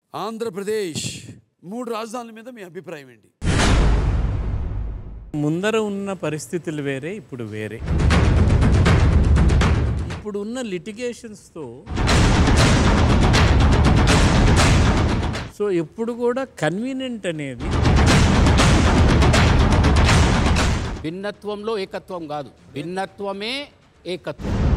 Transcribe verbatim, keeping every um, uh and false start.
ఆంధ్రప్రదేశ్ మూడు రాజధానుల మీద మీ అభిప్రాయం ఏంటి? ముందర ఉన్న పరిస్థితులు వేరే, ఇప్పుడు వేరే. ఇప్పుడు ఉన్న లిటిగేషన్స్తో సో ఎప్పుడు కూడా కన్వీనియంట్ అనేది భిన్నత్వంలో ఏకత్వం కాదు, భిన్నత్వమే ఏకత్వం.